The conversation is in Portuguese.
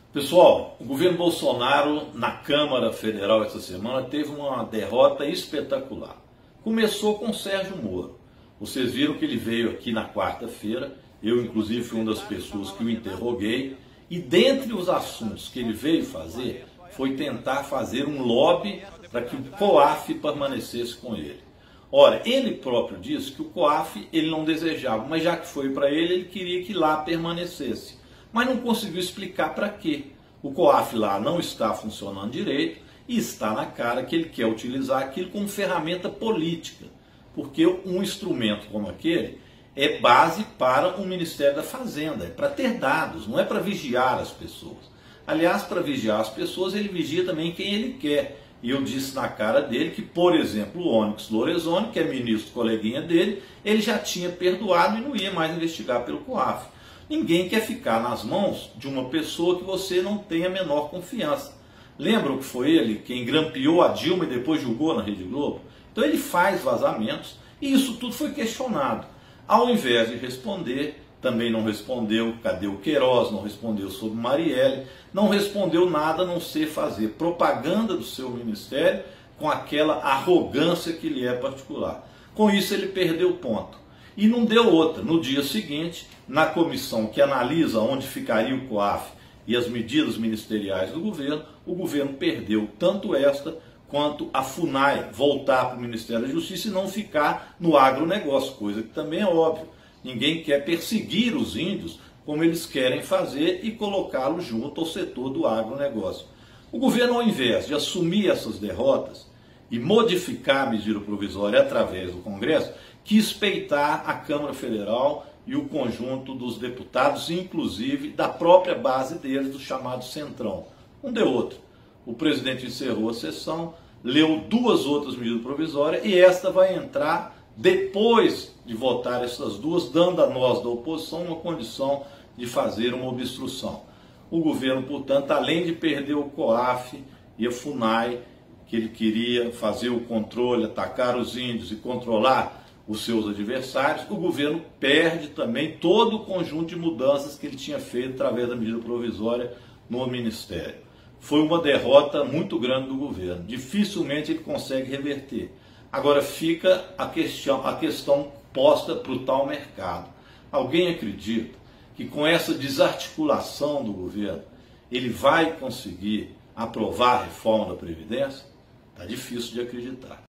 Pessoal, o governo Bolsonaro na Câmara Federal essa semana teve uma derrota espetacular. Começou com Sérgio Moro. Vocês viram que ele veio aqui na quarta-feira, eu inclusive fui uma das pessoas que o interroguei, e dentre os assuntos que ele veio fazer, foi tentar fazer um lobby para que o COAF permanecesse com ele. Ora, ele próprio disse que o COAF ele não desejava, mas já que foi para ele, ele queria que lá permanecesse. Mas não conseguiu explicar para quê. O COAF lá não está funcionando direito e está na cara que ele quer utilizar aquilo como ferramenta política. Porque um instrumento como aquele é base para o Ministério da Fazenda, é para ter dados, não é para vigiar as pessoas. Aliás, para vigiar as pessoas, ele vigia também quem ele quer. E eu disse na cara dele que, por exemplo, o Onyx Lorenzoni, que é ministro coleguinha dele, ele já tinha perdoado e não ia mais investigar pelo COAF. Ninguém quer ficar nas mãos de uma pessoa que você não tem a menor confiança. Lembram que foi ele quem grampeou a Dilma e depois julgou na Rede Globo? Então ele faz vazamentos e isso tudo foi questionado. Ao invés de responder, também não respondeu cadê o Queiroz, não respondeu sobre Marielle, não respondeu nada a não ser fazer propaganda do seu ministério com aquela arrogância que lhe é particular. Com isso ele perdeu o ponto. E não deu outra. No dia seguinte, na comissão que analisa onde ficaria o COAF e as medidas ministeriais do governo, o governo perdeu tanto esta quanto a FUNAI voltar para o Ministério da Justiça e não ficar no agronegócio, coisa que também é óbvio. Ninguém quer perseguir os índios como eles querem fazer e colocá-los junto ao setor do agronegócio. O governo, ao invés de assumir essas derrotas e modificar a medida provisória através do Congresso, quis peitar a Câmara Federal e o conjunto dos deputados, inclusive da própria base deles, do chamado Centrão. Um deu outro. O presidente encerrou a sessão, leu duas outras medidas provisórias e esta vai entrar depois de votar essas duas, dando a nós da oposição uma condição de fazer uma obstrução. O governo, portanto, além de perder o COAF e a FUNAI, que ele queria fazer o controle, atacar os índios e controlar os seus adversários, o governo perde também todo o conjunto de mudanças que ele tinha feito através da medida provisória no Ministério. Foi uma derrota muito grande do governo, dificilmente ele consegue reverter. Agora fica a questão posta para o tal mercado. Alguém acredita que com essa desarticulação do governo, ele vai conseguir aprovar a reforma da Previdência? Está difícil de acreditar.